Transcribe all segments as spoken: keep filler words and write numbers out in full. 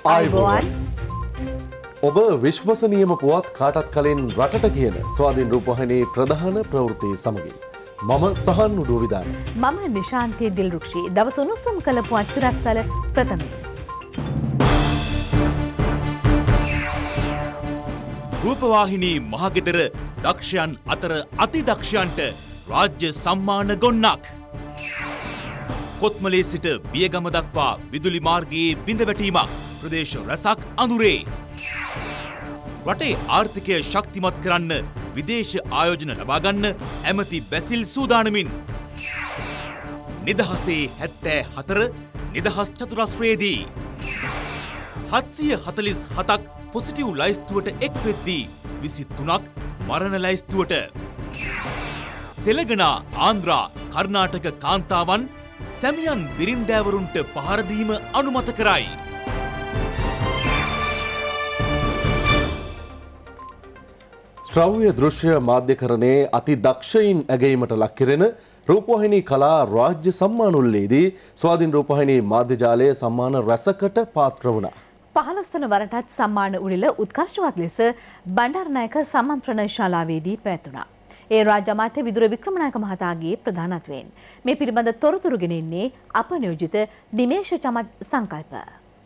ආයුබෝවන්. ඔබ විශ්වසනීයම පුවත් කාටත් කලින් රටට කියන ස්වාධීන රූපවාහිනී ප්‍රධාන ප්‍රවෘත්ති සමගින් මම සහන් උඩු විදාන. මම නිශාන්ති දිල්රුක්ෂි. දවස උණුසුම් කළ පුවත් සිරස්තල ප්‍රථමයෙන්. රූපවාහිනී මහගෙදර දක්ෂයන් අතර අතිදක්ෂයන්ට රාජ්‍ය සම්මාන ගොන්නක්. කොත්මලේ සිට බියගම දක්වා විදුලි මාර්ගයේ බිඳවැටීමක් ප්‍රදේශ රැසක් අඳුරේ. රටේ ආර්ථිකය ශක්තිමත් කරන්න විදේශ ආයෝජන ලබා ගන්න ඇමති බැසිල් සූදානමින්. නිදහසේ හැත්තෑ හතර නිදහස් චතුරස්‍රයේදී හත්සිය හතළිස් හතක් පොසිටිව් ලයිස්තුවට එක් වෙද්දී විසි තුනක් මරණ ලයිස්තුවට. තෙලගනා ආන්ද්‍රා කර්ණාටක කාන්තාවන් සැමියන් බිරින්දෑවරුන්ට පහර දීම අනුමත කරයි. ශ්‍රව්‍ය දෘශ්‍ය මාධ්‍යකරණයේ අති දක්ෂයින් ඇගීමට ලක් කෙරෙන රූපවාහිනී කලා රාජ්‍ය සම්මාන උළෙලේදී ස්වාධීන රූපවාහිනී මාධ්‍ය ජාලය සම්මාන රැසකට පාත්‍ර වුණා. පහළොස් වන වරටත් සම්මාන උළෙල උත්කර්ෂවත් ලෙස බණ්ඩාරනායක සම්මන්ත්‍රණ ශාලාවේදී පැවැතුණා. ඒ රාජ්‍ය අමාත්‍ය විදුර වික්‍රමනායක මහතාගේ ප්‍රධානත්වයෙන් මේ පිළිබඳ තොරතුරු ගෙනෙන්නේ අප නියෝජිත දිනේශ චමත් සංකල්ප.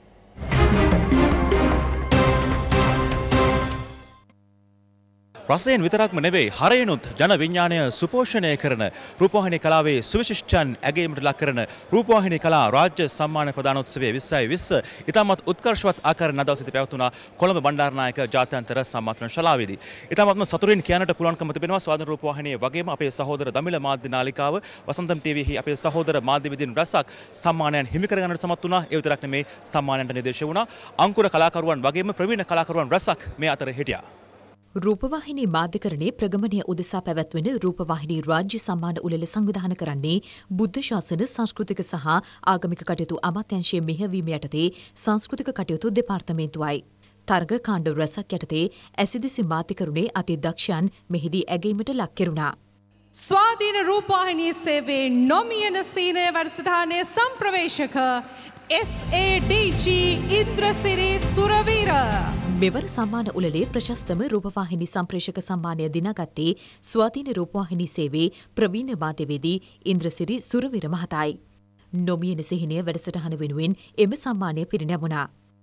රසයෙන් විතරක්ම නෙවෙයි හරයනුත් ජන විඥානය සුපෝෂණය කරන රූපවාහිනී කලාවේ සුවිශිෂ්ටයන් ඇගයීමට ලක් කරන රූපවාහිනී කලා රාජ්‍ය සම්මාන ප්‍රදානෝත්සවයේ විස්සයි විස්ස ඉතාමත් උත්කර්ෂවත් ආකාරයෙන් අද දවසේ පැවතුණා කොළඹ බණ්ඩාරනායක ජාත්‍යන්තර සම්මානත්‍රණ ශාලාවේදී. ඉතාමත්ම සතුටින් කියන්නට පුළුවන්කම තිබෙනවා ස්වාධීන රූපවාහිනිය වගේම අපේ සහෝදර දමිළ මාධ්‍ය නාලිකාව වසන්තම් ටීවීහි අපේ සහෝදර මාධ්‍යවිදින් රැසක් සම්මානයන් හිමි කර ගන්නට සමත් වුණා. ඒ විතරක් නෙමේ සම්මානයන්ට නිර්දේශ වුණා. අංකුර කලාකරුවන් වගේම ප්‍රවීණ කලාකරුවන් රැසක් මේ අතර හිටියා. රූපවාහිනී මාධ්‍යකරණයේ ප්‍රගමනය උදෙසා පැවැත්වෙන රූපවාහිනී රාජ්‍ය සම්මාන උළෙල සංවිධානය කරන්නේ බුද්ධ ශාසන සංස්කෘතික සහ ආගමික කටයුතු අමාත්‍යාංශයේ මෙහෙයවීම යටතේ සංස්කෘතික කටයුතු දෙපාර්තමේන්තුවයි. තරග කාණ්ඩ රැසක් යටතේ ඇසිදිසි මාධ්‍යකරණයේ අති දක්ෂයන් මෙහිදී ඇගීමට ලක් කෙරුණා. ස්වාධීන රූපවාහිනී සේවයේ නොමියන සීනය වැඩසටහනේ සම්ප්‍රවේශක S A D G Indrasiri Suraweera. මෙවර සම්මාන උළෙලේ ප්‍රශස්තම රූපවාහිනී සම්ප්‍රේෂක සම්මානය දිනාගත්තේ ස්වාධීන රූපවාහිනී සේවයේ ප්‍රවීණ මාධ්‍යවේදී ඉන්ද්‍රසිරි සුරවීර මහතායි. නොමියන සිහිනය වැඩසටහන වෙනුවෙන් එම සම්මානය පිරිනැමුණා.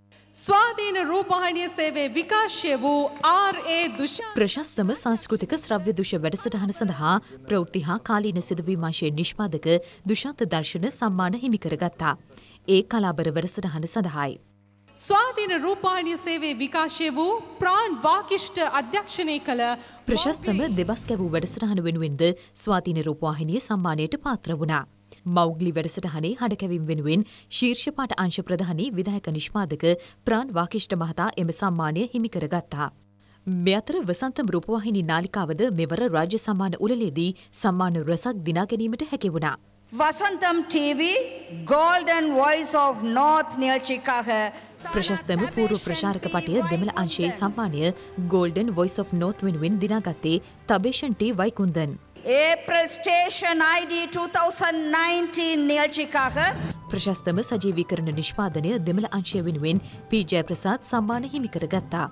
ස්වාධීන රූපවාහිනී සේවයේ විකාශය වූ ආර් ඒ දුෂා ප්‍රශස්තම සංස්කෘතික ශ්‍රව්‍ය දෘශ්‍ය වැඩසටහන සඳහා ප්‍රවෘත්ති හා කාලීන සිදුවීම් අංශයේ නිෂ්පාදක දුෂාන්ත දර්ශන සම්මාන හිමි කරගත්තා. ඒ කලාබර වැඩසටහන සඳහායි. ස්වාධීන රූපවාහිනී සේවයේ විකාශය වූ ප්‍රාන් වාකිෂ්ඨ අධ්‍යක්ෂණය කළ ප්‍රශස්තම දෙබස් කැවූ වැඩසටහන වෙනුවෙන්ද ස්වාධීන රූපවාහිනිය සම්මානයට පාත්‍ර වුණා. මෞග්ලි වැඩසටහනේ හඬකැවීම වෙනුවෙන් ශීර්ෂ පාඨ අංශ ප්‍රධානී විධායක නිෂ්පාදක ප්‍රාන් වාකිෂ්ඨ මහතා එම සම්මානය හිමි කරගත්තා. මේ අතර වසන්තම් රූපවාහිනී නාලිකාවද මෙවර රාජ්‍ය සම්මාන උළෙලේදී සම්මාන රැසක් දිනා ගැනීමට හැකි වුණා. Vasantham TV Golden Voice of North නියෝජිකාව ප්‍රශස්තම පූර්ව ප්‍රචාරක පටය දෙමළ අංශයේ සම්මානය Golden Voice of North වෙනුවෙන් දිනාගත්තේ Thabeshan T Vaikunthan. April Station I D twenty nineteen නියෝජිකාව ප්‍රශස්තම සජීවීකරණ නිෂ්පාදනය දෙමළ අංශය වෙනුවෙන් පී ජයප්‍රසාද් සම්මාන හිමි කරගත්තා.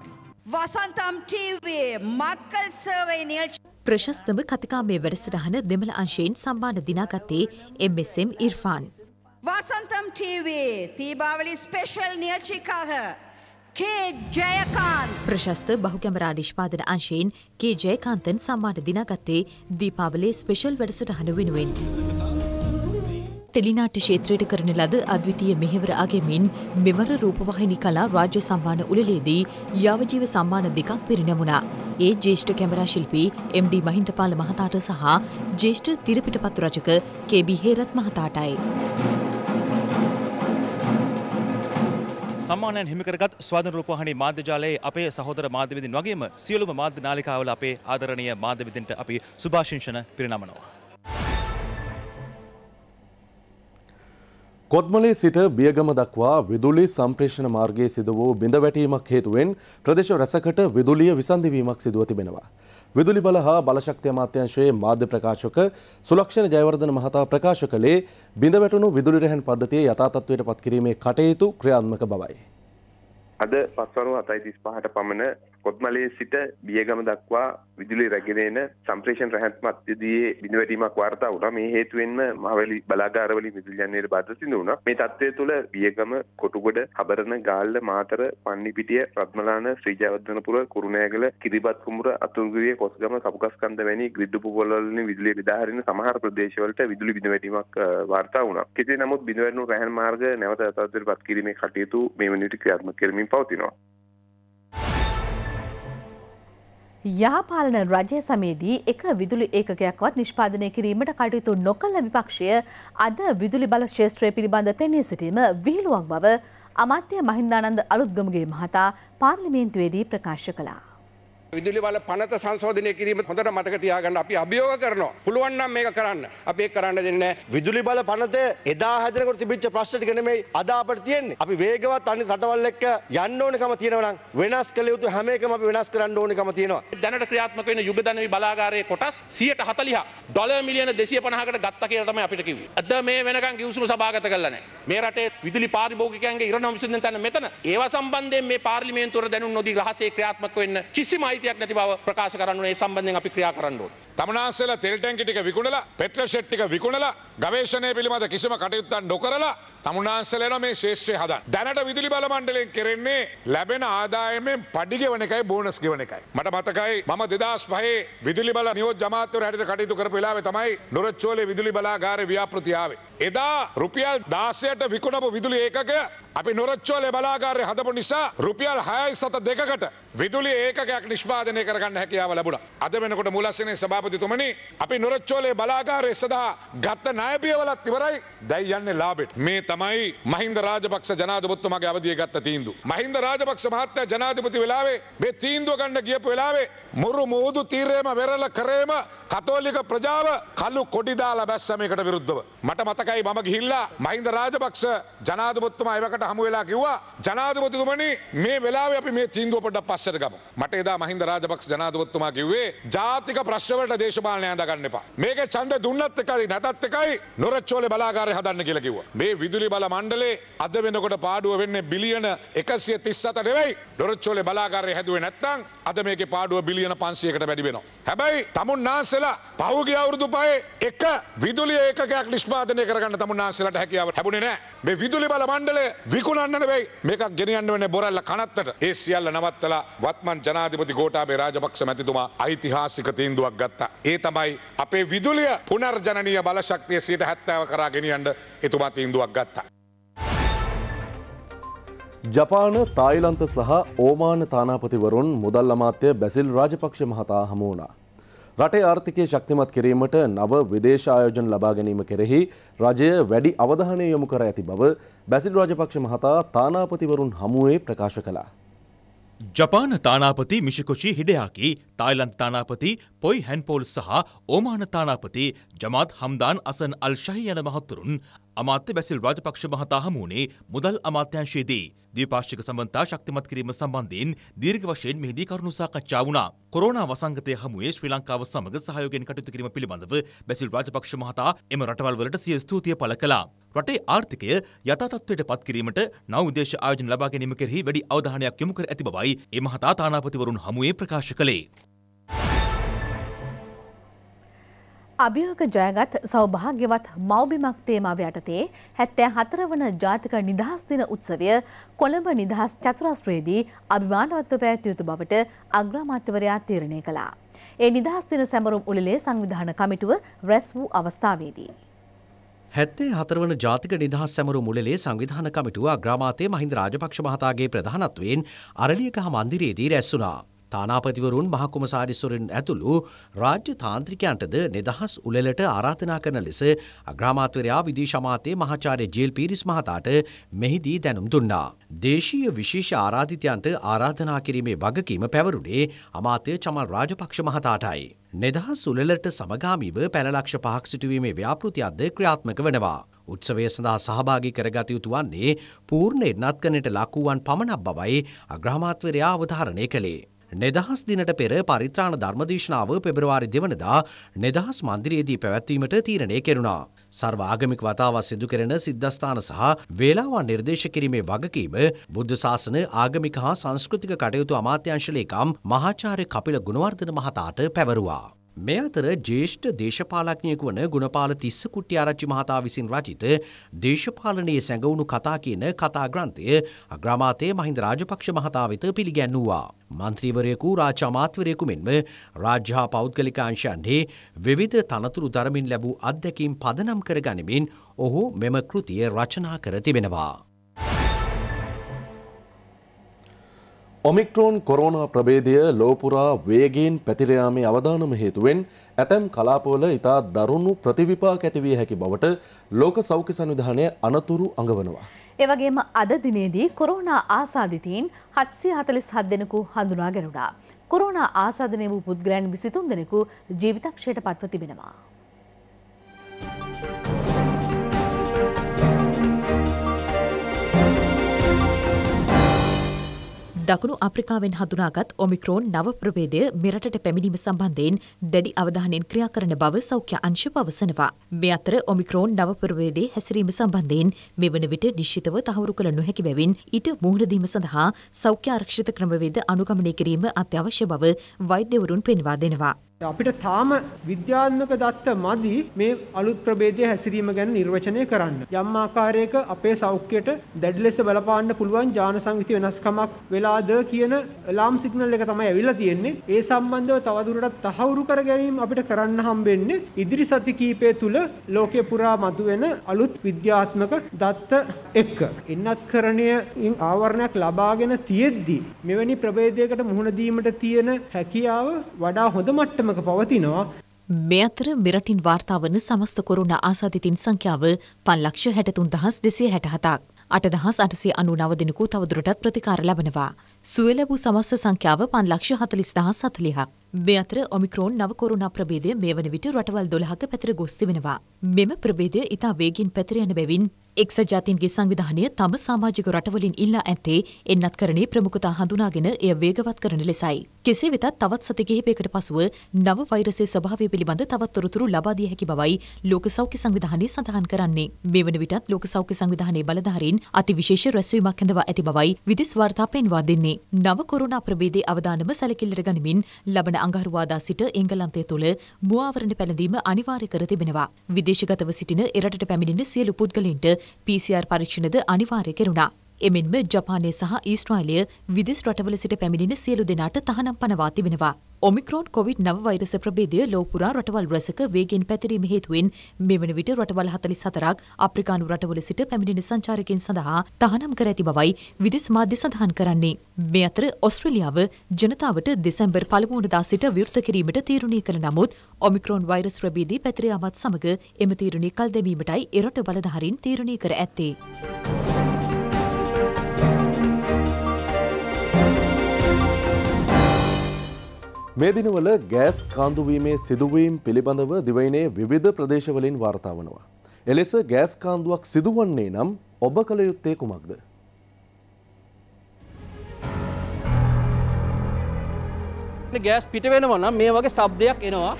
Vasantham ටීවී මක්කල් සර්වේ නියෝජිකාව ප්‍රශස්තම කතිකාමය වැඩසටහන දෙමළ අංශයෙන් සම්මාන දිනාගත්තේ M S M Irfan. Vasantham TV Deepavali special නියෝජිකාව කේ ජයකාන්ත්. ප්‍රශස්ත බහුකැමරා නිෂ්පාදන අංශයෙන් කේ ජයකාන්තන් සම්මාන දිනාගත්තේ දීපාවලි ස්පෙෂල් වැඩසටහන වෙනුවෙන්. ටෙලිනාට්‍ය ක්ෂේත්‍රයට කරන ලද අද්විතීය මෙහෙවර අගෙමින් මෙවර රූපවාහිනී කලා රාජ්‍ය සම්මාන උළෙලේදී යාවජීව සම්මාන දෙකක් පිරිනැමුණා. ඒ ජ්‍යෙෂ්ඨ කැමරා ශිල්පී එම් ඩී මහින්දපාල මහතාට සහ ජ්‍යෙෂ්ඨ තිරපිටපත්තු රචක කේ බී හේරත් මහතාටයි. සම්මානයන් හිමි කරගත් ස්වාධීන රූපවාහිනී මාධ්‍ය ජාලයේ අපේ සහෝදර මාධ්‍යවිදින් වගේම සියලුම මාධ්‍ය නාලිකාවල අපේ ආදරණීය මාධ්‍යවිදින්ට අපි සුභාශිංසන පිරිනමනවා. කොත්මලේ සිට බියගම දක්වා විදුලි සම්ප්‍රේෂණ මාර්ගයේ සිදු වූ බිඳවැටීමක් හේතුවෙන් ප්‍රදේශ රැසකට විදුලිය විසන්ධි වීමක් සිදුව තිබෙනවා. විදුලි බල හා බලශක්ති අමාත්‍යාංශයේ මාධ්‍ය ප්‍රකාශක සුලක්ෂණ ජයවර්ධන මහතා ප්‍රකාශ කළේ බිඳ වැටුණු විදුලි රැහැන් පද්ධතිය යථා තත්ත්වයට පත් කිරීමේ කටයුතු ක්‍රියාත්මක බවයි. අද පස්වරු හතයි තිස් පහට පමණ කොත්මලේ සිට බියගම දක්වා විදුලි රැගෙන එන සම්ප්‍රේෂණ රැහත් මධ්‍යදී බිඳ වැටීමක් වාර්තා වුණා. මේ හේතුවෙන්ම මහවැලි බලාගාරවලින් විදුලි යන්නේට බාධා සිදු වුණා. මේ තත්ත්වය තුළ බියගම, කොටුගොඩ, හබරන, ගාල්ල, මාතර, පන්නිපිටිය, රත්මලාන, ශ්‍රී ජයවර්ධනපුර, කුරුණෑගල, කිරිබත් කුඹුර, අතුරුගිරිය, කොස්ගම, කපුකස්කන්ද වැනි ග්‍රිඩ් උපකරණ වලින් විදුලිය බෙදාහරින සමහර ප්‍රදේශවලට විදුලි බිඳ වැටීමක් වාර්තා වුණා. කෙසේ නමුත් බිඳ වැටුණු රැහන් මාර්ග නැවත යථාර්ථයට කිරීමේ කටයුතු මේ වන විට ක්‍රියාත්මක කරමින් පවතිනවා. යහපාලන රජය සමයේදී එක විදුලි ඒකකයක්වත් නිෂ්පාදනය කිරීමට කටයුතු නොකළ විපක්ෂය අද විදුලි බල ක්ෂේත්‍රය පිළිබඳ පෙනී සිටීම විහිළුවක් බව අමාත්‍ය මහින්දානන්ද අලුත්ගමගේ මහතා පාර්ලිමේන්තුවේදී ප්‍රකාශ කළා. විදුලි බල පනත සංශෝධනය කිරීම හොඳට මතක තියාගන්න අපි අභියෝග කරනවා. පුළුවන් නම් මේක කරන්න. අපි ඒක කරන්න දෙන්නේ නැහැ. විදුලි බල පනත එදා හැදෙනකොට තිබිච්ච ප්‍රශ්න ටික නෙමෙයි අද අපිට තියෙන්නේ. අපි වේගවත් අනිත් රටවල් එක්ක යන්න ඕනකම තියෙනවා නම් වෙනස් කළ යුතු හැම එකම අපි වෙනස් කරන්න ඕනකම තියෙනවා. දැනට ක්‍රියාත්මක වෙන යුගධනවි බලාගාරයේ කොටස් සියයට හතළිහ ඩොලර් මිලියන දෙසිය පනහකට ගත්තා කියලා තමයි අපිට කිව්වේ. අද මේ වෙනකන් කිව්සුම සභාගත කළා නැහැ. මේ රටේ විදුලි පාරිභෝගිකයන්ගේ ඉරණම විසඳන තැන මෙතන. ඒවා සම්බන්ධයෙන් මේ පාර්ලිමේන්තුවර දැනුම් නොදී රහසේ ක්‍රියාත්මක වෙන්න කිසිම අයිතියක් නැති බව ප්‍රකාශ කරන්න ඕනේ. ඒ සම්බන්ධයෙන් අපි ක්‍රියා කරන්න ඕනේ. තමුන්නාන්සේලා තෙල් ටැංකි ටික විකුණලා, පෙට්‍රල් ෂෙඩ් ටික විකුණලා, ගවේෂණය පිළිබඳ කිසිම කටයුත්තක් නොකරලා තමුන්නාන්සේලා එනවා මේ ශේෂ්ත්‍රය හදන්න. දැනට විදුලි බල මණ්ඩලයෙන් කෙරෙන්නේ ලැබෙන ආදායමෙන් පඩි ගෙවන එකයි බෝනස් ගෙවන එකයි. මට මතකයි මම දෙදහස් පහේ විදුලි බල නියෝජ්‍ය අමාත්‍යවරු හැටියට කටයුතු කරපු වෙලාවේ තමයි නොරොච්චෝලේ විදුලි බලාගාරේ ව්‍යාපෘති ආවේ. එදා රුපියල් දාසයට විකුණපු විදුලි ඒකකය අපි නොරොච්චෝලේ බලාගාරේ හදපු නිසා රුපියල් හයයි සත දෙකකට විදුලි ඒකකයක් නිෂ්පාදනය කරගන්න හැකියාව ලැබුණා. අද වෙනකොට මූලස්සනේ සභාපතිතුමනි අපි නොරොච්චෝලේ බලාගාරයේ සදා ගත්ත ණය පියවලත් ඉවරයි. දැන් යන්නේ ලාභෙට. මේ තමයි මහින්ද රාජපක්ෂ ජනාධිපතිතුමාගේ අවදියේ ගත්ත තීන්දුව. මහින්ද රාජපක්ෂ මහත්තයා ජනාධිපති වෙලාවේ මේ තීන්දුව ගන්න ගියපු වෙලාවේ මුරු මුහුදු තීරයේම වෙරළ කරේම කතෝලික ප්‍රජාව කළු කොඩි දාලා බැස්ස මේකට විරුද්ධව. මට මතකයි මම ගිහිල්ලා මහින්ද රාජපක්ෂ ජනාධිපතිතුමා එවකට හමු වෙලා කිව්වා ජනාධිපතිතුමනි මේ වෙලාවේ අපි මේ තීන්දුව පොඩ්ඩක් පස්සට ගමු. මට එදා මහින්ද රාජපක්ෂ ජනාධිපතිතුමා කිව්වේ ජාතික ප්‍රශ්න වලට දේශපාලනය හදා ගන්න එපා. මේකේ ඡන්ද දුන්නත් එකයි නැතත් එකයි නොරොච්චෝලේ බලාගාරය හදන්න කියලා කිව්වා. මේ විදුලි බල මණ්ඩලේ අද වෙනකොට පාඩුව වෙන්නේ බිලියන එකසිය තිස් හත නෙවෙයි. නොරොච්චෝලේ බලාගාරය හැදුවේ නැත්නම් අද මේකේ පාඩුව බිලියන පන්සීයකට වැඩි වෙනවා. හැබැයි තමුන්නාන්සේලා පහුගිය අවුරුදු පහේ එක විදුලි ඒකකයක් නිෂ්පාදනය කරගන්න තමුන්නාන්සේලාට හැකියාව ලැබුණේ නැහැ. මේ විදුලි බල මණ්ඩලය විකුණන්න නෙවෙයි මේකක් ගෙනියන්න වෙන්නේ බොරැල්ල කනත්තට. ඒ සියල්ල නවත්තලා වත්මන් ජනාධිපති ගෝඨාභය රාජපක්ෂ මැතිතුමා ඓතිහාසික තීන්දුවක් ගත්තා. ඒ තමයි අපේ විදුලිය පුනර්ජනනීය බල ශක්තිය සියයට හැත්තෑව කරා ගෙනියන්න එතුමා තීන්දුවක් ගත්තා. ජපාන, තායිලන්ත සහ ඕමාන තානාපතිවරුන් මුදල් අමාත්‍ය බැසිල් රාජපක්ෂ මහතා හමු වුණා. රටේ ආර්ථිකය ශක්තිමත් කිරීමට නව විදේශ ආයෝජන ලබා ගැනීම කෙරෙහි රජය වැඩි අවධානය යොමු කර ඇති බව බැසිල් රාජපක්ෂ මහතා තානාපතිවරුන් හමුවේ ප්‍රකාශ කළා. ජපාන තානාපති මිෂිකොෂි හිඩයාකි, තායිලන්ත තානාපති පොයි හැන්පෝල් සහ ඕමාන තානාපති ජමාත් හම්දාන් අසන් අල් ශහි යන මහතුරුන් අමාත්‍ය බැසිල් රාජපක්ෂ මහතා හමුවනේ මුදල් අමාත්‍යංශයේදී. ද්විපාක්ෂික සම්බන්ධතා ශක්තිමත් කිරීම සම්බන්ධයෙන් දීර්ඝ වශයෙන් මෙහිදී කරුණු සාකච්ඡා වුණා. කොරෝනා වසංගතය හමුවේ ශ්‍රී ලංකාව සමග සහයෝගයෙන් කටයුතු කිරීම පිළිබඳව බැසිල් රාජපක්ෂ මහතා එම රටවල් වලට සිය ස්තුතිය පළ කළා. රටේ ආර්ථිකය යථා තත්ත්වයට පත් කිරීමට නව විදේශ ආයෝජන ලබා ගැනීම කෙරෙහි වැඩි අවධානයක් යොමු කර ඇති බවයි ඒ මහතා තානාපතිවරුන් හමුවේ ප්‍රකාශ කළේ. අභියෝග ජයගත් සෞභාග්‍යවත් මව්බිමක් තේමාව යටතේ හැත්තෑ හතර වන ජාතික නිදහස් දින උත්සවය කොළඹ නිදහස් චතුරස්‍රයේදී අභිමානවත්ව පැවැත්විය යුතු බවට අග්‍රාමාත්‍යවරයා තීරණය කළා. ඒ නිදහස් දින සැමරුම් උළෙලේ සංවිධාන කමිටුව රැස් වූ අවස්ථාවේදී හැත්තෑ හතර වන ජාතික නිදහස් සැමරුම් උළෙලේ සංවිධාන කමිටුව අග්‍රාමාත්‍ය මහින්ද රාජපක්ෂ මහතාගේ ප්‍රධානත්වයෙන් අරලියගහ මන්දිරයේදී රැස් වුණා. තානාපතිවරුන් මහකුමසාරිස්වරුන් ඇතුළු රාජ්‍ය තාන්ත්‍රිකයන්ටද නිදහස් උළෙලට ආරාධනා කරන ලෙස අග්‍රාමාත්‍යවරයා විදේශ අමාත්‍ය මහාචාර්ය ජීල් පීරිස් මහතාට මෙහිදී දැනුම් දුන්නා. දේශීය විශේෂ ආරාධිතයන්ට ආරාධනා කිරීමේ වගකීම පැවරුණේ අමාත්‍ය චමල් රාජපක්ෂ මහතාටයි. නිදහස් උළෙලට සමගාමීව පැන ලක්ෂ පහක් සිටුවීමේ ව්‍යාපෘතියක්ද ක්‍රියාත්මක වෙනවා. උත්සවය සඳහා සහභාගී කරගත යුතු වන්නේ පූර්ණ එන්නත්කනට ලක් වූවන් පමණක් බවයි අග්‍රාමාත්‍යවරයා අවධාරණය කළේ. නිදහස් දිනට පෙර පරිත්‍රාණ ධර්මදේශනාව පෙබරවාරි දෙවනදා නිදහස් මන්දිරයේදී පැවැත්වීමට තීරණය කෙරුණා. සර්ව ආගමික වතාවත් සිදු කෙරෙන සිද්ධස්ථාන සහ වේලාවන් නිර්දේශ කිරීමේ වගකීම බුද්ධ ශාසන ආගමික හා සංස්කෘතික කටයුතු අමාත්‍යාංශ ලේකම් මහාචාර්ය කපිල ගුණවර්ධන මහතාට පැවරුවා. මේ අතර ජ්‍යෙෂ්ඨ දේශපාලඥයෙකු වන ගුණපාල තිස්ස කුට්ටිආරච්චි මහතා විසින් රචිත දේශපාලනයේ සැඟවුණු කතා කියන කතා ග්‍රන්ථය අග්‍රාමාත්‍ය මහින්ද රාජපක්ෂ මහතා වෙත පිළිගැන්වුවා. මන්ත්‍රීවරයෙකු රාජ්‍ය අමාත්‍යවරයෙකු මෙන්ම රාජ්‍ය හා පෞද්ගලික අංශයන්හි විවිධ තනතුරු දරමින් ලැබූ අත්දැකීම් පදනම් කර ගනිමින් ඔහු මෙම කෘතිය රචනා කර තිබෙනවා. ඔමික්‍රෝන් කොරෝනා ප්‍රභේදය ලෝපුරා වේගයෙන් පැතිර යාමේ අවදානම හේතුවෙන් ඇතැම් කලාපවල ඉතා දරුණු ප්‍රතිවිපාක ඇතිවිය හැකි බවට ලෝක සෞඛ්‍ය සංවිධානය අනතුරු අඟවනවා. ඒ වගේම අද දිනේදී කොරෝනා ආසාදිතයින් හත්සිය හතළිස් හත් දෙනෙකු හඳුනා ගැනුණා. කොරෝනා ආසාදනය වූ පුද්ගලයන් විසිතුන් දෙනෙකු ජීවිතක්ෂයට පත්ව තිබෙනවා. දකුණු අප්‍රිකාවෙන් හඳුනාගත් ඔමික්‍රෝන් නව ප්‍රභේදය මෙරටට පැමිණීම සම්බන්ධයෙන් දැඩි අවධානයෙන් ක්‍රියා කරන බව සෞඛ්‍ය අංශ පවසනවා. මේ අතර ඔමික්‍රෝන් නව ප්‍රභේදයේ හැසිරීම සම්බන්ධයෙන් මෙවන විට නිශ්චිතව තහවුරු කළ නොහැකි බැවින් ඊට මුහුණ දීම සඳහා සෞඛ්‍ය ආරක්ෂිත ක්‍රමවේද අනුගමනය කිරීම අත්‍යවශ්‍ය බව වෛද්‍යවරුන් පෙන්වා දෙනවා. අපිට තාම විද්‍යාත්මක දත්ත මදි මේ අලුත් ප්‍රභේදයේ හැසිරීම ගැන නිර්වචනය කරන්න. යම් ආකාරයක අපේ සෞඛ්‍යයට දැඩි ලෙස බලපාන්න පුළුවන් ජාන සංවිති වෙනස්කමක් වෙලාද කියන alarm signal එක තමයි ඇවිල්ලා තියෙන්නේ. ඒ සම්බන්ධව තවදුරටත් තහවුරු කර ගැනීම අපිට කරන්න හම්බෙන්නේ ඉදිරි සති කිහිපය තුල ලෝකේ පුරා මතුවෙන අලුත් විද්‍යාත්මක දත්ත එක්ක. ඉන්නත්කරණයෙන් ආවරණයක් ලබාගෙන තියෙද්දි මෙවැනි ප්‍රභේදයකට මුහුණ දීමට තියෙන හැකියාව වඩා හොඳ මට්ටමක පවතිනවා. මේ අතර මෙරටින් වාර්තා වන සමස්ත කොරෝනා ආසාදිතින් සංඛ්‍යාව පන්ලක්ෂ හැටතුන් දහස් දෙසිය හැට හතක්. අට දහස් අටසිය අනූ නව දෙනෙකු තවදුරටත් ප්‍රතිකාර ලබනවා. සුවය ලැබූ සමස්ත සංඛ්‍යාව පන්ලක්ෂ හතළිස් දහස් හතළිහක්. මේ අතර ඔමික්‍රෝන් නව කොරෝනා ප්‍රභේදය මේ වන විට රටවල් දොළහක පැතිර ගොස් තිබෙනවා. මෙම ප්‍රභේදය ඉතා වේගින් පැතිර යන බැවින් එක්සත් ජාතීන්ගේ සංවිධානය තම සමාජික රටවලින් ඉල්ලා ඇත්තේ එන්නත්කරණයේ ප්‍රමුඛතා හඳුනාගෙන එය වේගවත් කරන ලෙසයි. කෙසේ වෙතත් තවත් සති කිහිපයකට පසුව නව වෛරසයේ ස්වභාවය පිළිබඳ තවත් තොරතුරු ලබා දිය හැකි බවයි ලෝක සෞඛ්‍ය සංවිධානය සඳහන් කරන්නේ. මේ වන විටත් ලෝක සෞඛ්‍ය සංවිධානයේ බලධාරීන් අතිවිශේෂ රැස්වීමක් කැඳවා ඇති බවයි විදෙස් වාර්තා පෙන්වා දෙන්නේ. නව කොරෝනා ප්‍රභේදයේ අවදානම සැලකිල්ලට ගනිමින් ලබන අඟහරුවාදා සිට එංගලන්තය තුළ මුවාවරණ පැළඳීම අනිවාර්ය කර තිබෙනවා. විදේශගතව සිටින එරටට පැමිණෙන සියලු පුද්ගලයින්ට පී සී ආර් පරීක්ෂණද අනිවාර්ය කෙරුණා. එමෙන්ම ජපානය සහ ඊශ්‍රායලය විදෙස් රටවල සිට පැමිණෙන සියලු දෙනාට තහනම් පනවා තිබෙනවා. ඔමික්‍රෝන් කොවිඩ් නව වෛරස ප්‍රභේදය ලෝපුරා රටවල් රැසක වේගෙන් පැතිරීම හේතුවෙන් මෙවන විට රටවල් හතළිස් හතරක් අප්‍රිකානු රටවල සිට පැමිණෙන සංචාරකයන් සඳහා තහනම් කර ඇති බවයි විදෙස් මාධ්‍ය සඳහන් කරන්නේ. මේ අතර ඔස්ට්‍රේලියාව ජනතාවට දෙසැම්බර් පළමු වනදා සිට විවෘත කිරීමට තීරණය කළ නමුත් ඔමික්‍රෝන් වෛරස් ප්‍රභේදය පැතිර යාමත් සමග එම තීරණය කල් දැමීමටයි එරට බලධාරීන් තීරණය කර ඇත්තේ. මේ දිනවල ගෑස් කාන්දුවීමේ සිදුවීම් පිළිබඳව දිවයිනේ විවිධ ප්‍රදේශවලින් වාර්තා වනවා. එලෙස ගෑස් කාන්දුවක් සිදුවන්නේ නම් ඔබ කළ යුත්තේ කුමක්ද? ගෑස් පිට වෙනවා නම් මේ වගේ ශබ්දයක් එනවා.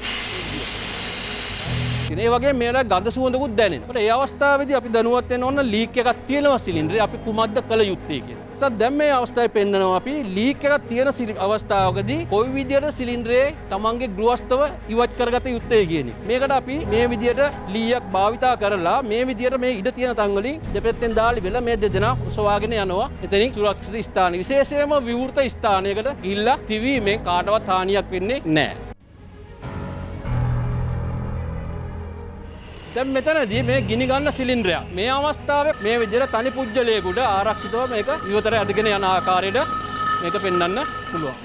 ඒ වගේ මේලා ගඳ සුවඳකුත් දැනෙනවා. ඒ අවස්ථාවේදී අපි දැනුවත් වෙන්න ඕන ලීක් එකක් තියෙනවා සිලින්ඩරේ අපි කුමක්ද කළ යුත්තේ කියලා. ඒසත් දැන් මේ අවස්ථාවේ පෙන්නනවා අපි ලීක් එකක් තියෙන අවස්ථාවකදී කොයි විදියට සිලින්ඩරේ තමන්ගේ ගෘහස්තව ඉවත් කරගත යුත්තේ කියන එක. මේකට අපි මේ විදියට ලීයක් භාවිතා කරලා මේ විදියට මේ ඉඩ තියෙන තැන් වලින් දෙපැත්තෙන් දාලි වෙලා මේ දෙදෙනා ඔසවාගෙන යනවා. එතනින් සුරක්ෂිත ස්ථාන විශේෂයෙන්ම විවෘත ස්ථානයකට ගිහිල්ලා තිවීමෙන් කාටවත් හානියක් වෙන්නේ නැහැ. දැන් මෙතනදී මේ ගිනි ගන්න සිලින්ඩරයක් මේ අවස්ථාවේ මේ විදිහට තනි පුජ්‍යලයකට ආරක්ෂිතව මේක ඉවතට ඇදගෙන යන ආකාරයට මේක පෙන්වන්න පුළුවන්.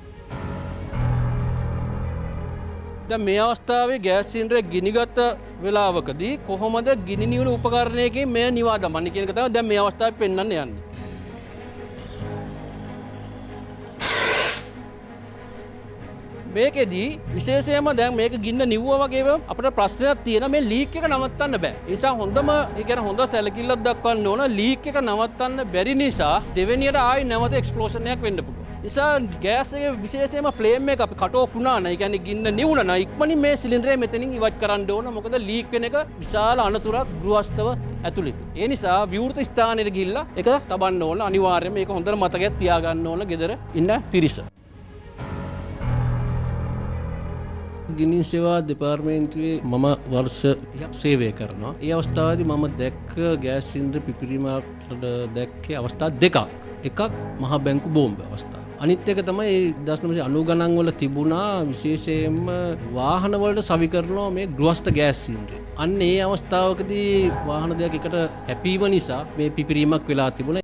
දැන් මේ අවස්ථාවේ ගෑස් සිලින්ඩරය ගිනිගත් වෙලාවකදී කොහොමද ගිනි නිවන උපකරණයකින් මේ නිවා දමන්නේ කියන එක තමයි දැන් මේ අවස්ථාවේ පෙන්වන්න යන්නේ. මේකෙදී විශේෂයෙන්ම දැන් මේක ගින්න නිව්වා වගේම අපිට ප්‍රශ්නයක් තියෙන මේ ලීක් එක නවත්තන්න බෑ. ඒ නිසා හොඳම ඒ කියන්නේ හොඳ සැලකිල්ලක් දක්වන්න ඕන ලීක් එක නවත්තන්න බැරි නිසා දෙවෙනියට ආයි නැවත එක්ස්ප්ලෝෂන් එකක් වෙන්න පුළුවන්. නිසා ගෑස් එක විශේෂයෙන්ම ෆ්ලේම් එක අපි කට් ඔෆ් වුණා නම්, ඒ කියන්නේ ගින්න නිවුණා නම් ඉක්මනින් මේ සිලින්ඩරය මෙතනින් ඉවත් කරන්න ඕන. මොකද ලීක් වෙන එක විශාල අනතුරක් ගෘහස්ථව ඇතුළේ. ඒ නිසා විවෘත ස්ථානයට ගිහිල්ලා ඒක තබන්න ඕන. අනිවාර්යයෙන්ම මේක හොඳට මතකයක් තියාගන්න ඕන ගෙදර ඉන්න පිරිස. ගිනි සේවා දෙපාර්තමේන්තුවේ මම වර්ෂ තිහක් සේවය කරනවා. ඒ අවස්ථාවේදී මම දැක්ක ගෑස් සිලින්ඩර් පිපිරීමකට දැක්කේ අවස්ථා දෙකක්. එකක් මහා බැංකු බෝම්බ අවස්ථාව. අනිත් එක තමයි එක්දාස් නවසිය අනූ ගණන් වල තිබුණා විශේෂයෙන්ම වාහන වලට සවි කරනවා මේ ගෘහස්ත ගෑස් සිලින්ඩර්. අන්න ඒ අවස්ථාවකදී වාහන දෙකක් එකට හැපීම නිසා මේ පිපිරීමක් වෙලා තිබුණා.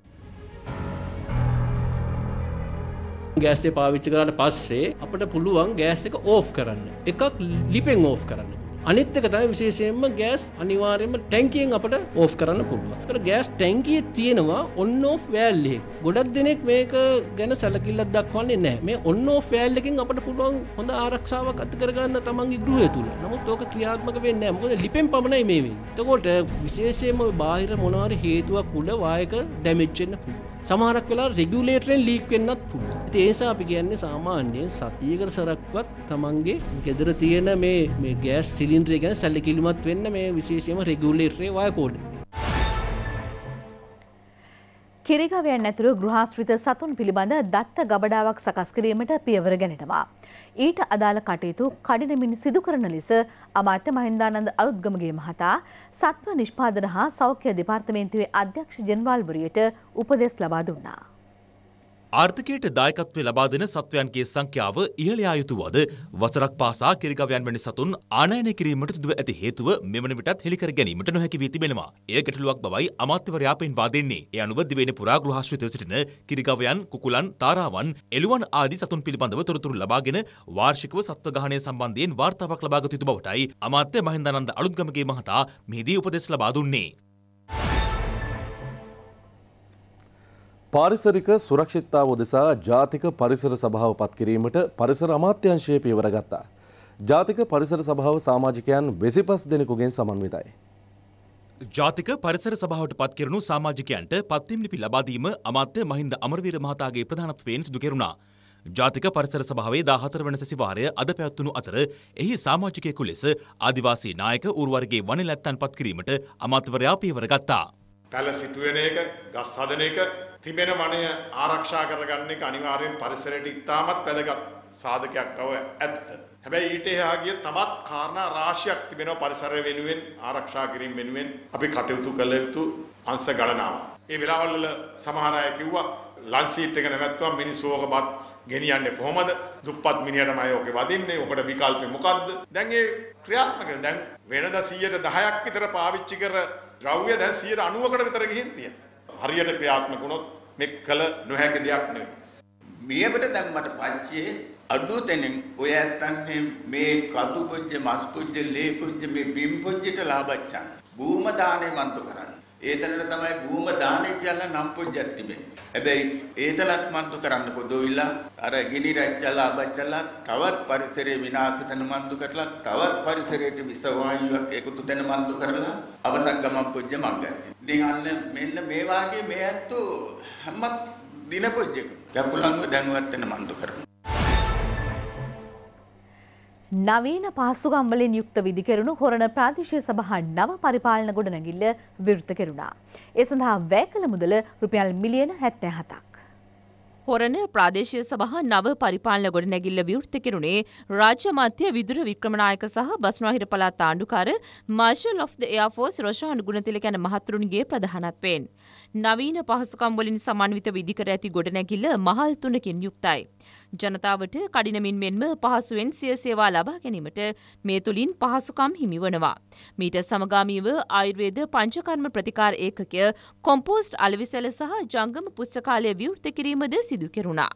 ගෑස් එක පාවිච්චි කරාට පස්සේ අපිට පුළුවන් ගෑස් එක ඕෆ් කරන්න. එකක් ලිපෙන් ඕෆ් කරන්න. අනිත් එක තමයි විශේෂයෙන්ම ගෑස් අනිවාර්යයෙන්ම ටැංකියෙන් අපිට ඕෆ් කරන්න පුළුවන්. ඒතර ගෑස් ටැංකියේ තියෙනවා ඔන් ඕෆ් වෑල් එකක්. ගොඩක් දෙනෙක් මේක ගැන සැලකිල්ලක් දක්වන්නේ නැහැ. මේ ඔන් ඕෆ් වෑල් එකෙන් අපිට පුළුවන් හොඳ ආරක්ෂාවක් අත් කරගන්න තමන්ගේ ගෘහය තුල. නමුත් ඕක ක්‍රියාත්මක වෙන්නේ නැහැ. මොකද ලිපෙන් පමණයි මේ වෙන්නේ. එතකොට විශේෂයෙන්ම බාහිර මොනවාරි හේතුවක් උඩ වායක ඩැමේජ් වෙන්න පුළුවන්. සමහරක් වෙලා රෙගියුලේටරෙන් ලීක් වෙන්නත් පුළුවන්. ඉතින් ඒ නිසා අපි කියන්නේ සාමාන්‍යයෙන් සතියකට සරක්වත් තමන්ගේ ගෙදර තියෙන මේ මේ ගෑස් සිලින්ඩරය ගැන සැලකිලිමත් වෙන්න මේ විශේෂයෙන්ම රෙගියුලේටරේ වාය කෝඩ්. කිරිගවයන් ඇතුළු ගෘහාශ්‍රිත සතුන් පිළිබඳ දත්ත ගබඩාවක් සකස් කිරීමට පියවර ගැනෙනවා. ඊට අදාළ කටයුතු කඩිනමින් සිදු කරන ලෙස අමාත්‍ය මහින්දානන්ද අලුත්ගමගේ මහතා සත්ව නිෂ්පාදන හා සෞඛ්‍ය දෙපාර්තමේන්තුවේ අධ්‍යක්ෂ ජෙනරාල්වරියට උපදෙස් ලබා දුන්නා. ආර්ථිකයට දායකත්වය ලබා දෙන සත්වයන්ගේ සංඛ්‍යාව ඉහළ යා යුතු වද වසරක් පාසා කිරිගවයන් වැනි සතුන් ආනයනය කිරීමට සිදුව ඇති හේතුව මෙවන විටත් හෙළිකර ගැනීමට නොහැකි වී තිබෙනවා. එය ගැටලුවක් බවයි අමාත්‍යවරයා පෙන්වා දෙන්නේ. ඒ අනුව දිවයින පුරා ගෘහාශ්‍රිතව සිටින කිරිගවයන්, කුකුලන්, තාරාවන්, එළුවන් ආදී සතුන් පිළිබඳව තොරතුරු ලබාගෙන වාර්ෂිකව සත්ව ගහනය සම්බන්ධයෙන් වාර්තාවක් ලබාගත යුතු බවටයි අමාත්‍ය මහින්දානන්ද අලුත්ගමගේ මහතා මෙහිදී උපදෙස් ලබා දුන්නේ. පාරිසරික සුරක්ෂිතතාව උදෙසා ජාතික පරිසර සභාව පත් කිරීමට පරිසර අමාත්‍යාංශය පියවර ගත්තා. ජාතික පරිසර සභාව සමාජිකයන් විසිපස් දෙනෙකුගෙන් සමන්විතයි. ජාතික පරිසර සභාවට පත් කෙරුණු සමාජිකයන්ට පත්වීම් ලිපි ලබා දීම අමාත්‍ය මහින්ද අමරවීර මහතාගේ ප්‍රධානත්වයෙන් සිදු කෙරුණා. ජාතික පරිසර සභාවේ දාහතර වන සැසිවාරය අද පැවැත්වුණු අතර එහි සමාජිකයෙකු ලෙස ආදිවාසී නායක ඌරුවර්ගයේ වනලැත්තන් පත් කිරීමට අමාත්‍යවරයා පියවර ගත්තා. පැල සිටුවෙන එක, ගස් හදන එක, තිබෙන වනය ආරක්ෂා කරගන්න එක අනිවාර්යෙන් පරිසරයට ඉතාමත් වැදගත් සාධකයක් බව ඇත්ත. හැබැයි ඊට එහා ගිය තවත් කාරණා රාශියක් තිබෙනවා පරිසරය වෙනුවෙන් ආරක්ෂා කිරීම වෙනුවෙන් අපි කටයුතු කළ යුතු අංශ ගණනාවක්. ඒ වෙලාවල් වල සමහර අය කිව්වා ලන්සීට් එක නැවැත්තුවම මිනිස්සු ඕකපත් ගෙනියන්නේ කොහොමද? දුප්පත් මිනිහටම අය ඕකේ වදින්නේ. ඔකට විකල්පේ මොකද්ද? දැන් ඒ ක්‍රියාත්මක දැන් වෙනදා සීයට දහයක් විතර පාවිච්චි කර ද්‍රව්‍ය දැන් සීයට අනූවකට විතර ගිහින් තියෙනවා. හරියට ක්‍රියාත්මක වුණොත් මේ කල නොහැකි දෙයක් නෙවෙයි. මේකට දැන් මට පච්චේ අඩු තැනින් ඔය ඇත්තන්නේ මේ කටු පොජ්ජ මස් පොජ්ජ ලේ පොජ්ජ මේ බිම් පොජ්ජට ලාභච්චන්. භූම දානේ මන්තු කරන්නේ. ඒතනට තමයි භූම දානේ කියලා නම් පොජ්ජක් තිබෙන්නේ. හැබැයි ඒතනත් මන්තු කරන්න පොදොවිලා අර ගිනි රැච්චලා අබච්චලා තවත් පරිසරයේ විනාශ වෙන මන්තු කරලා තවත් පරිසරයට විස වායුවක් එකතු වෙන මන්තු කරලා අවසන් ගමන් පොජ්ජ මංගන්නේ. ඉතින් අන්න මෙන්න මේ වාගේ මේ ඇත්තෝ හැම දින පොජ්ජක කැපුලන්ව දැනුවත් වෙන මන්තු කරනවා. නවීන පහසුකම් වලින් යුක්ත විදිකරුණු හොරණ ප්‍රාදේශීය සභා නව පරිපාලන ගොඩනැගිල්ල විවෘත කෙරුණා. ඒ සඳහා වැය කළ මුදල රුපියල් මිලියන හැත්තෑ හතක්. හොරණ ප්‍රාදේශීය සභා නව පරිපාලන ගොඩනැගිල්ල විවෘත කෙරුණේ රාජ්‍ය අමාත්‍ය විදුර වික්‍රමනායක සහ බස්නාහිර පළාත් ආණ්ඩුකාර marshal of the air force Roshan Gunathilaka යන මහත්තුරුන්ගේ ප්‍රධානත්වයෙන් නවීන පහසුකම් වලින් සමන්විත විදිකර ඇති ගොඩනැගිල්ල මහල් තුනකින් යුක්තයි. ජනතාවට කඩිනමින් මෙන්ම පහසුවෙන් සිය සේවා ලබා ගැනීමට මේ තුලින් පහසුකම් හිමිවනවා. මීට සමගාමීව ආයුර්වේද පංචකර්ම ප්‍රතිකාර ඒකකය, කොම්පෝස්ට් අලෙවිසැල සහ ජංගම පුස්තකාලය විවෘත කිරීමද සිදු කෙරුණා.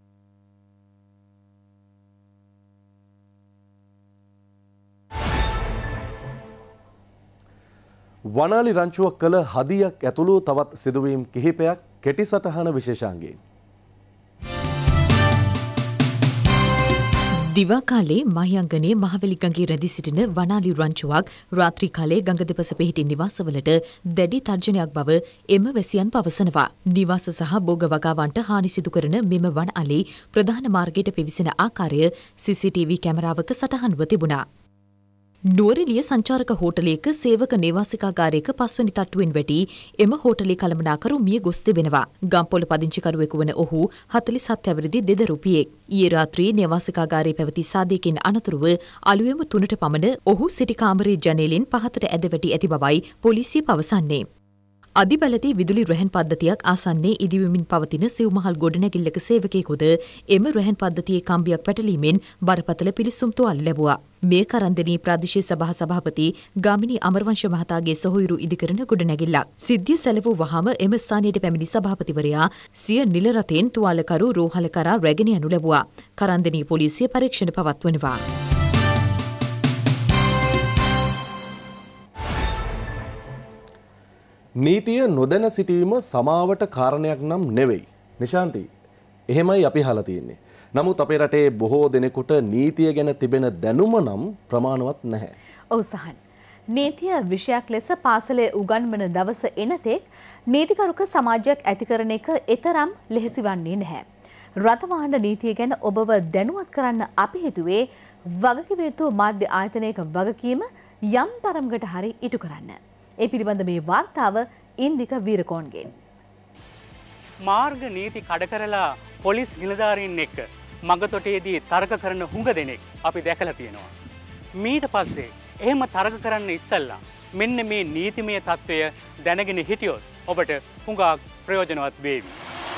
වනාලි රංචුවක් කළ හදියක් ඇතුළු තවත් සිදුවීම් කිහිපයක් කෙටි සටහන විශේෂාංගයෙන්. දිවා කාලේ මහියංගනේ මහවැලිගඟේ රැඳී සිටින වනාලි රංචුවක් රාත්‍රී කාලේ ගඟ දෙපස පිහිටි නිවාසවලට දැඩි තර්ජනයක් බව එම වැසියන් පවසනවා. නිවාස සහ භෝග වගාවන්ට හානි සිදු කරන මෙම වන අලි ප්‍රධාන මාර්ගයට පිවිසෙන ආකාරය සී සී ටී වී කැමරාවක සටහන්ව තිබුණා. නුවරඑළිය සංචාරක හෝටලයක සේවක නේවාසිකාගාරයක පස්වැනි තට්ටුවෙන් වැටි එම හෝටලේ කළමනාකරු මිය ගොස් තිබෙනවා. ගම්පොළ පදිංචිකරුවෙකු වන ඔහු හතළිස් හත් හැවිරිදි දෙදරුපියෙක්. ඊයේ රාත්‍රියේ නේවාසිකාගාරයේ පැවති සාදයකින් අනතුරුව අලුයම තුනට පමණ ඔහු සිටි කාමරයේ ජනේලෙන් පහතට ඇද වැටි ඇති බවයි පොලිසිය පවසන්නේ. අධිබලදී විදුලි රැහැන් පද්ධතියක් ආසන්නයේ ඉදිවෙමින් පවතින සිව්මහල් ගොඩනැගිල්ලක සේවකයෙකුද එම රැහැන් පද්ධතියේ කම්බියක් පැටලීමෙන් බරපතල පිළිසුම් තුවාල ලැබුවා. මේ කරන්දෙනී ප්‍රාදේශීය සභා සභාපති ගාමිණී අමරවංශ මහතාගේ සොහොයුරු ඉදිකරන ගොඩනැගිල්ලක්. සිද්ධිය සැලවූ වහාම එම ස්ථානයට පැමිණි සභාපතිවරයා සිය නිල රථයෙන් තුවාලකරු රෝහල කරා රැගෙන යනු ලැබුවා. කරන්දෙනී පොලිසිය පරීක්ෂණ පවත්වනවා. නීතිය නොදැන සිටීම සමාවට කාරණයක් නම් නෙවෙයි. නිශාන්ති, එහෙමයි අපි අහලා තියෙන්නේ. නමුත් අපේ රටේ බොහෝ දෙනෙකුට නීතිය ගැන තිබෙන දැනුම නම් ප්‍රමාණවත් නැහැ. ඔව් සහන්. නීතිය විෂයක් ලෙස පාසලේ උගන්වන දවස එනතෙක් නීතිකරුක සමාජයක් ඇති කරන එක එතරම් ලෙහෙසි වන්නේ නැහැ. රථවාහන නීතිය ගැන ඔබව දැනුවත් කරන්න අපි හිතුවේ වගකිව යුතු මාධ්‍ය ආයතනයක වගකීම යම් තරමකට හරි ඉටු කරන්න. ඒ පිළිබඳ මේ වාර්තාව ඉන්දික වීරකෝන්ගෙන්. මාර්ග නීති කඩ කරලා පොලිස් නිලධාරීන් එක්ක මගතොටේදී තර්ක කරන හුඟ දෙනෙක් අපි දැකලා තියෙනවා. මීට පස්සේ එහෙම තර්ක කරන්න ඉස්සල්ලා මෙන්න මේ නීතිමය తত্ত্বය දැනගෙන හිටියොත් ඔබට හුඟක් ප්‍රයෝජනවත් වේවි.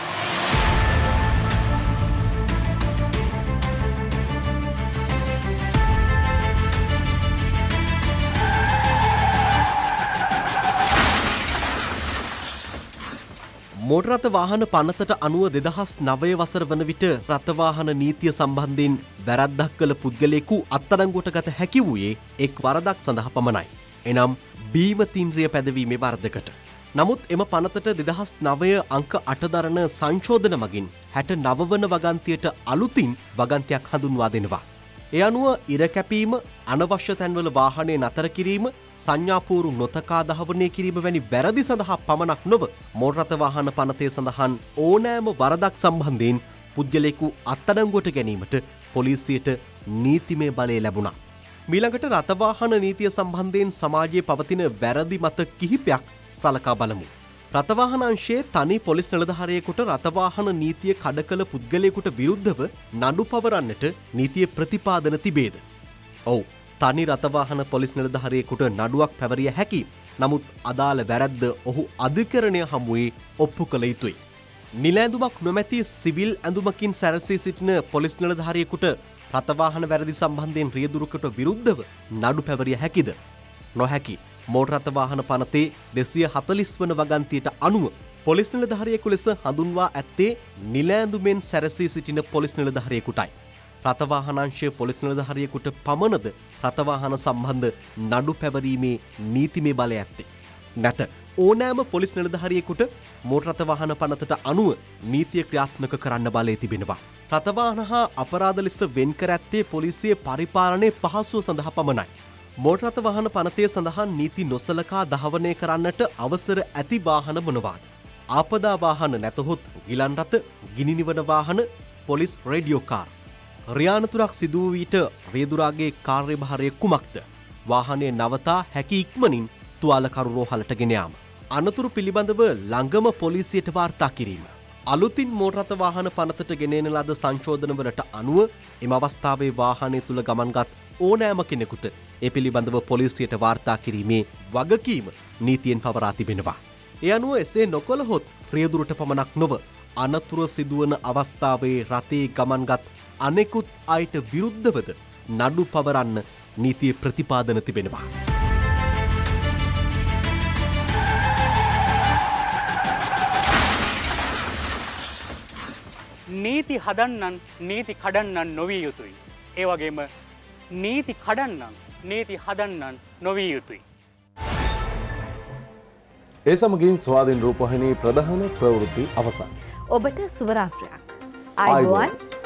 මෝටර් රථ වාහන පනතට අනුව දෙදහස් නවය වසර වන විට රථවාහන නීතිය සම්බන්ධයෙන් වැරැද්දක් කළ පුද්ගලයෙකු අත්අඩංගුවට ගත හැකි වූයේ එක් වරදක් සඳහා පමණයි. එනම් බීම තින්ද්‍රිය පැදවීමේ වරදකට. නමුත් එම පනතට දෙදහස් නවය අංක අට දරන සංශෝධන මගින් හැට නව වන වගන්තියට අලුතින් වගන්තියක් හඳුන්වා දෙනවා. ඒ අනුව ඉර කැපීම, අනවශ්‍ය තැන්වල වාහනය නතර කිරීම, සංඥාපූරු නොතකා දහවනය කිරීම වැනි වැරදි සඳහා පමණක් නොව මෝටර් රථ වාහන පනතේ සඳහන් ඕනෑම වරදක් සම්බන්ධයෙන් පුද්ගලයෙකු අත්අඩංගුවට ගැනීමට පොලිසියට නීතිමය බලය ලැබුණා. මීළඟට රථ වාහන නීතිය සම්බන්ධයෙන් සමාජයේ පවතින වැරදි මත කිහිපයක් සලකා බලමු. රථ වාහන අංශයේ තනි පොලිස් නිලධාරියෙකුට රථ වාහන නීතිය කඩ කළ පුද්ගලයෙකුට විරුද්ධව නඩු පවරන්නට නීතිය ප්‍රතිපාදන තිබේද? ඔව්. තනි රථවාහන පොලිස් නිලධාරියෙකුට නඩුවක් පැවරිය හැකි. නමුත් අදාළ වැරැද්ද ඔහු අධිකරණය හමුවේ ඔප්පු කළ යුතුයි. නිල ඇඳුමක් නොමැති සිවිල් ඇඳුමකින් සැරසී සිටින පොලිස් නිලධාරියෙකුට රථවාහන වැරදි සම්බන්ධයෙන් රියදුරකට විරුද්ධව නඩු පැවරිය හැකිද? නොහැකි. මෝටර් රථ වාහන පනතේ දෙසිය හතළිස් වන වගන්තියට අනුව පොලිස් නිලධාරියෙකු ලෙස හඳුන්වා ඇත්තේ නිල ඇඳුමෙන් සැරසී සිටින පොලිස් නිලධාරියෙකුටයි. රථවාහනංශය පොලිස් නිලධාරියෙකුට පමණද රථවාහන සම්බන්ධ නඩු පැවරීමේ නීතිමය බලය ඇත්තේ. නැත. ඕනෑම පොලිස් නිලධාරියෙකුට මෝටර් රථ වාහන පනතට අනුව නීතිය ක්‍රියාත්මක කරන්න බලය තිබෙනවා. රථවාහන හා අපරාධ ලෙස වෙන් කර ඇත්තේ පොලිසියේ පරිපාලනයේ පහසුව සඳහා පමණයි. මෝටර් රථ වාහන පනතේ සඳහන් නීති නොසලකා දහවනය කරන්නට අවසර ඇති වාහන මොනවාද? ආපදා වාහන නැතහොත් ගිලන් රථ, ගිනි නිවන වාහන, පොලිස් රේඩියෝ කාර්. රියානතුරක් සිදු වූ විට රියදුරාගේ කාර්යභාරය කුමක්ද? වාහනය නවතා හැකි ඉක්මනින් තුවාලකරු රෝහලට ගෙන යාම. අනතුරු පිළිබඳව ළඟම පොලිසියට වාර්තා කිරීම. අලුතින් මෝටර් රථ වාහන පනතට ගෙනෙන ලද සංශෝධනවලට අනුව එම අවස්ථාවේ වාහනය තුල ගමන්ගත් ඕනෑම කෙනෙකුට ඒ පිළිබඳව පොලිසියට වාර්තා කිරීමේ වගකීම නීතියෙන් පවරා තිබෙනවා. ඒ අනුව එසේ නොකළහොත් රියදුරට පමණක් නොව අනතුරු සිදුවන අවස්ථාවේ රථයේ ගමන්ගත් අනෙකුත් අයට විරුද්ධවද නඩු පවරන්න නීතිය ප්‍රතිපාදන තිබෙනවා. නීති හදන්නන් නීති කඩන්නන් නොවිය යුතුයි. ඒ වගේම නීති කඩන්නන් නීති හදන්නන් නොවිය යුතුයි. ඒ සමගින් ස්වාධීන රූපවාහිනී ප්‍රධාන ප්‍රවෘත්ති අවසන්. ඔබට සුබ රාත්‍රියක්. ආයුබෝවන්.